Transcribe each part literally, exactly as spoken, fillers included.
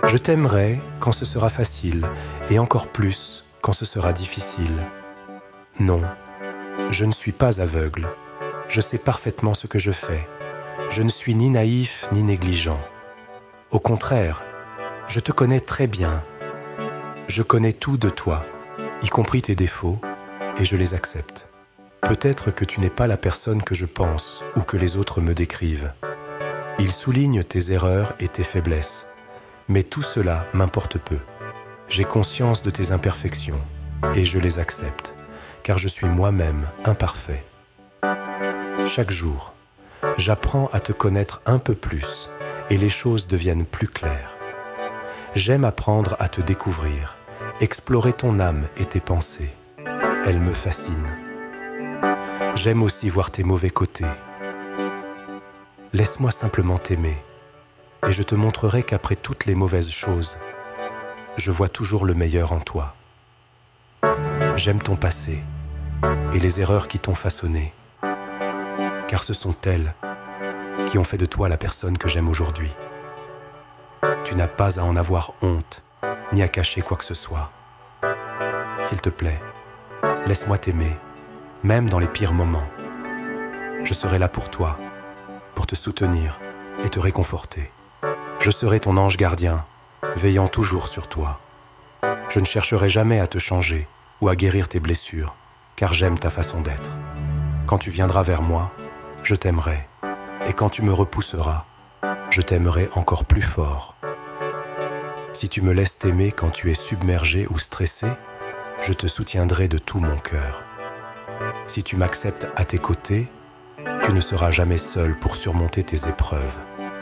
Je t'aimerai quand ce sera facile, et encore plus quand ce sera difficile. Non, je ne suis pas aveugle. Je sais parfaitement ce que je fais. Je ne suis ni naïf ni négligent. Au contraire, je te connais très bien. Je connais tout de toi, y compris tes défauts, et je les accepte. Peut-être que tu n'es pas la personne que je pense ou que les autres me décrivent. Ils soulignent tes erreurs et tes faiblesses, mais tout cela m'importe peu. J'ai conscience de tes imperfections et je les accepte, car je suis moi-même imparfait. Chaque jour, j'apprends à te connaître un peu plus et les choses deviennent plus claires. J'aime apprendre à te découvrir, explorer ton âme et tes pensées. Elles me fascinent. J'aime aussi voir tes mauvais côtés. Laisse-moi simplement t'aimer, et je te montrerai qu'après toutes les mauvaises choses, je vois toujours le meilleur en toi. J'aime ton passé et les erreurs qui t'ont façonné, car ce sont elles qui ont fait de toi la personne que j'aime aujourd'hui. Tu n'as pas à en avoir honte, ni à cacher quoi que ce soit. S'il te plaît, laisse-moi t'aimer, même dans les pires moments. Je serai là pour toi, pour te soutenir et te réconforter. Je serai ton ange gardien, veillant toujours sur toi. Je ne chercherai jamais à te changer ou à guérir tes blessures, car j'aime ta façon d'être. Quand tu viendras vers moi, je t'aimerai, et quand tu me repousseras, je t'aimerai encore plus fort. Si tu me laisses t'aimer quand tu es submergé ou stressé, je te soutiendrai de tout mon cœur. Si tu m'acceptes à tes côtés, tu ne seras jamais seul pour surmonter tes épreuves.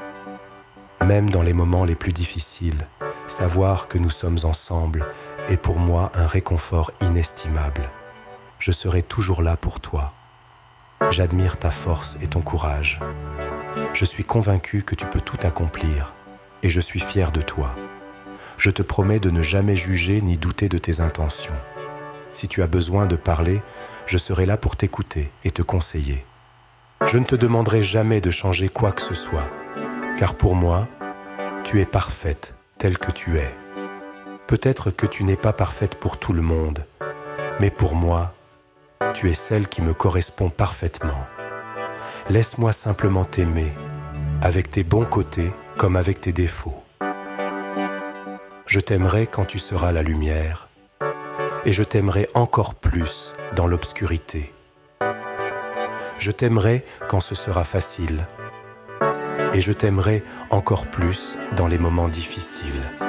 Même dans les moments les plus difficiles, savoir que nous sommes ensemble est pour moi un réconfort inestimable. Je serai toujours là pour toi. J'admire ta force et ton courage. Je suis convaincu que tu peux tout accomplir et je suis fier de toi. Je te promets de ne jamais juger ni douter de tes intentions. Si tu as besoin de parler, je serai là pour t'écouter et te conseiller. Je ne te demanderai jamais de changer quoi que ce soit, car pour moi, tu es parfaite telle que tu es. Peut-être que tu n'es pas parfaite pour tout le monde, mais pour moi, tu es celle qui me correspond parfaitement. Laisse-moi simplement t'aimer, avec tes bons côtés comme avec tes défauts. Je t'aimerai quand tu seras la lumière, et je t'aimerai encore plus dans l'obscurité. Je t'aimerai quand ce sera facile, et je t'aimerai encore plus dans les moments difficiles.